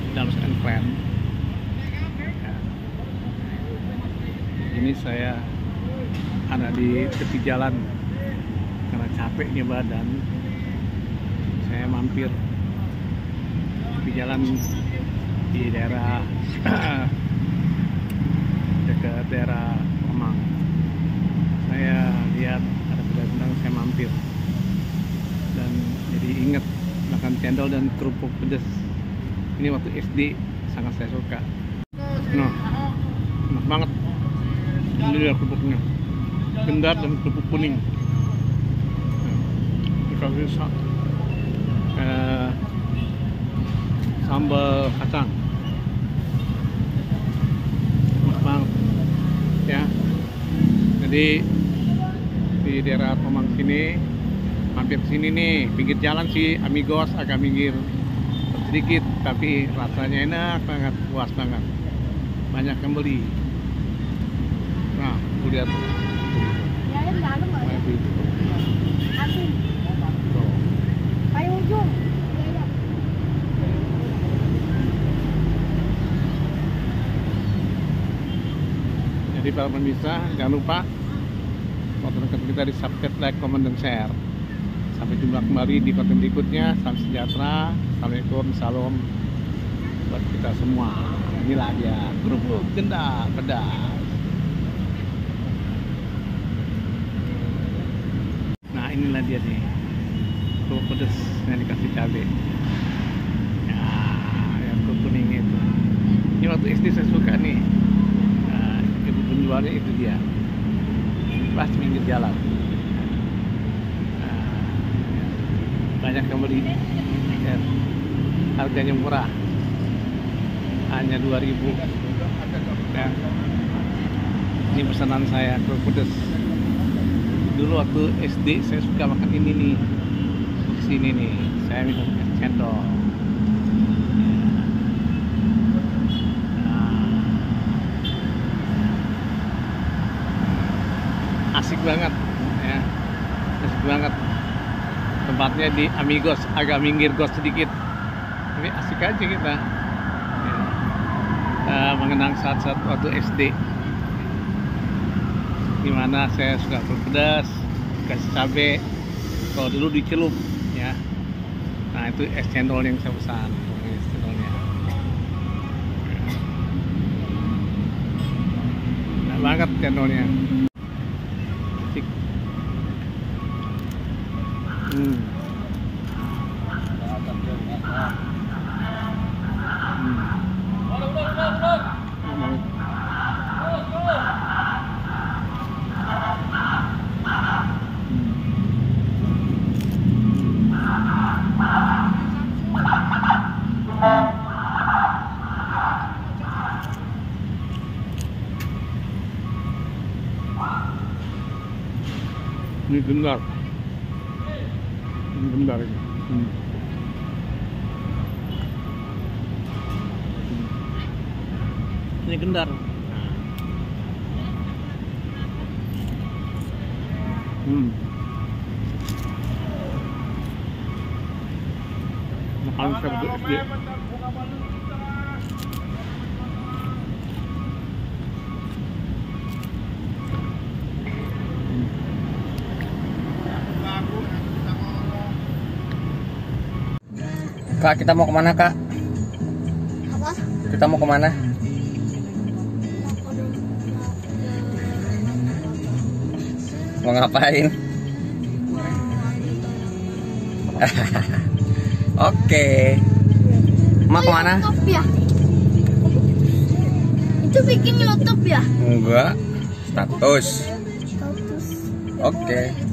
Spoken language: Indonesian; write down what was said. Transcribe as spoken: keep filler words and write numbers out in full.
Dalam and Friend. Ya. Ini saya ada di tepi jalan karena capeknya badan. Saya mampir tepi jalan di daerah dekat daerah Kemang. Saya lihat ada benda-benda, saya mampir dan jadi ingat makan cendol dan kerupuk pedas. Ini waktu S D sangat saya suka. Nah, enak banget. Ini dia kerupuknya, gendar dan kerupuk kuning. Dikasih eh, sambal kacang. Enak banget, ya. Jadi di daerah Kemang sini, mampir sini nih, pinggir jalan sih, Amigos, agak minggir sedikit, tapi rasanya enak banget, puas banget, banyak yang beli. Nah, tuh lihat tuh. Jadi para pemirsa, jangan lupa konten kita di subscribe, like, comment, dan share. Sampai jumpa kembali di konten berikutnya. Salam sejahtera, assalamualaikum, salam buat kita semua. Inilah dia kerupuk gendar pedas. Nah, inilah dia nih kerupuk pedas yang dikasih cabai. Ya, yang kerupuk kuning itu. Ini waktu S D saya suka nih. Nah, ibu penjualnya itu dia. Pas pinggir jalan. Banyak yang beli, ya. Harganya murah, hanya dua ribu. Ya. Ini pesanan saya, kerupuk pedas. Dulu waktu S D saya suka makan ini nih, di sini nih, saya minum es cendol. Nah. Asik banget, ya, asik banget. Tempatnya di Amigos, agak minggir gos sedikit, tapi asik aja kita, ya. Kita mengenang saat-saat waktu S D, dimana saya suka kerupuk pedas, kasih cabai. Kalau dulu dicelup, ya. Nah, itu es cendol yang saya pesan, es cendolnya. Enak banget cendolnya. Asik. Hmm. Hmm. Ini gendar. Gendar ini. Hmm. Ini gendar. Hmm. Makan saya S D. Kak, kita mau kemana, Kak? Apa? Kita mau kemana? Mau ngapain? Oke. Mau kemana? YouTube ya? Itu bikin YouTube ya? Enggak. Status. Status. Oke.